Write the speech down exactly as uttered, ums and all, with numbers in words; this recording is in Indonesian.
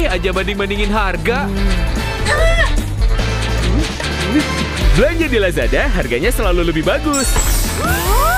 aja banding-bandingin harga. Belanja di Lazada, harganya selalu lebih bagus.